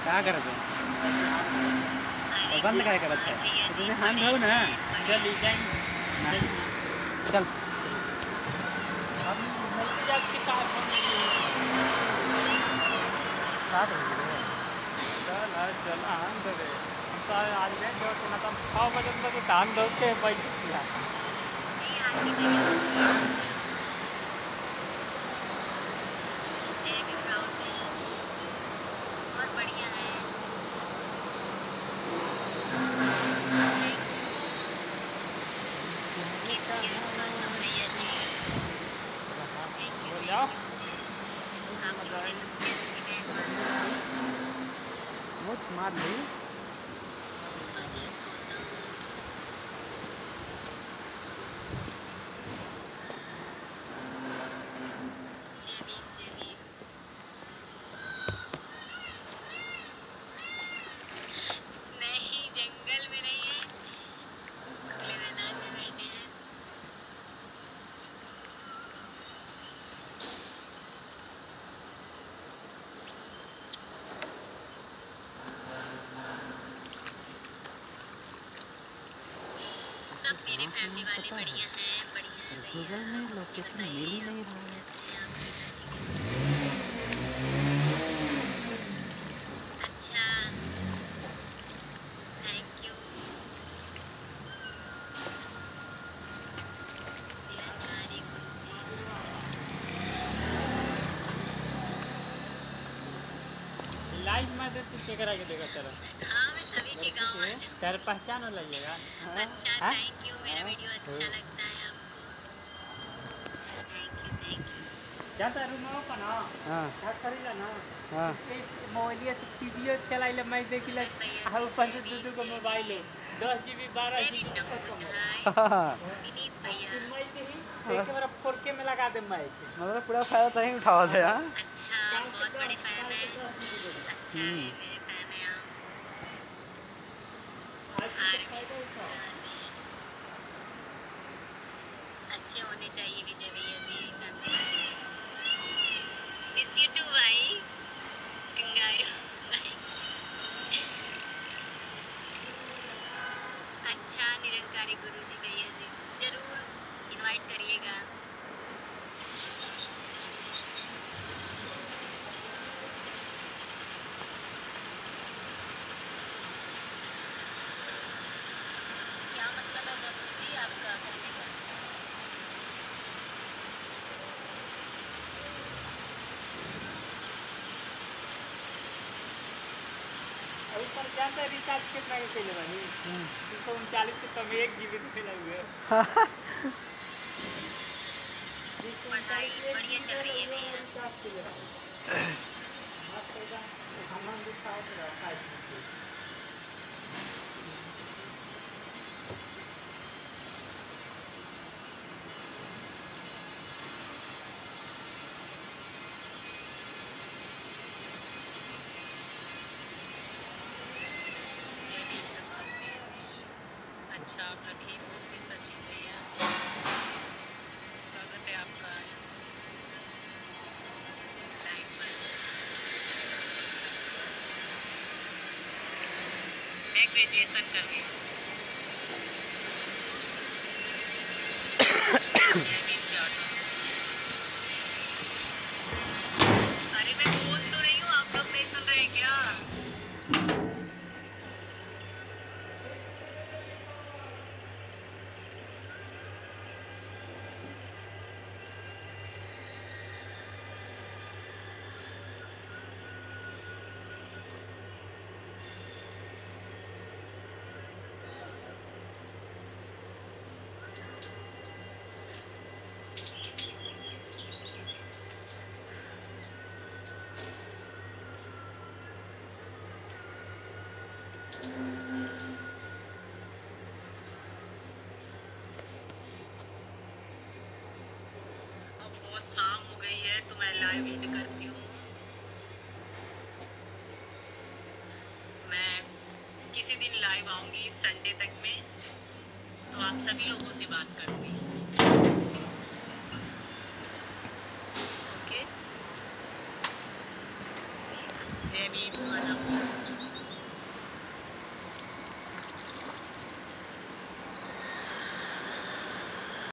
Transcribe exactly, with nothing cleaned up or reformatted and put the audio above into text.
क्या करत है? बंद काय करत है? तो तुझे हाथ धो ना। चल जाएंगे चल हम मल्टी जात की कार सात बजे चल आज चल आन दे हम तो आज में दो तो ना छः बजे तक धान धोते बैठ गया मुझ मार ली मेरी फैमिली वाले बढ़िया हैं, बढ़िया हैं। गूगल में लोकेशन मिल ही नहीं रहा है। अच्छा, थैंक यू। लाइव में तो तू करा के देगा तेरा हाँ मैं सभी के गाँव में तेरा पहचान हो लगेगा। अच्छा थैंक यू, मेरा वीडियो अच्छा लगता है आपको। Thank you thank you. जाता रूम में का ना हां क्या करेला ना हां मोबाइल से टीवी चलाइले मैं देखिला आ ऊपर से दू दू को मोबाइल है दस जीबी बारह जीबी विनीत भैया मैं ही एक बार फोर के में लगा दे मैं मतलब पूरा फायदा तो ही उठावा थे। हां अच्छा बहुत बड़े फैन है। अच्छा है मेरे फैन है आप। अच्छे होने चाहिए विजय भैया जी। मिस यू टू भाई कंगारू भाई। अच्छा निरंकारी गुरु जी भैया जी जरूर इनवाइट करिएगा। क्या मतलब है गौतम जी आपका कहने का? ऊपर जानता रिचार्ज कितना के चले भाई तीन सौ उनचालीस के कम एक जीबी के लगे पढ़ाई बढ़िया चल रही है भैया। सामान दिखाओ तो रखा है। अच्छा आप लखीमपुर से सचिन भैया स्वागत है आपका लाइव पर। मैं ग्रेजुएशन कर रही हूँ। अरे मैं बोल तो रही हूँ आप लोग नहीं सुन रहे क्या? तो मैं लाइव एड करती हूँ। मैं किसी दिन लाइव आऊँगी संडे तक में, तो आप सभी लोगों से बात करूँगी। ओके, जय मीम्स वाला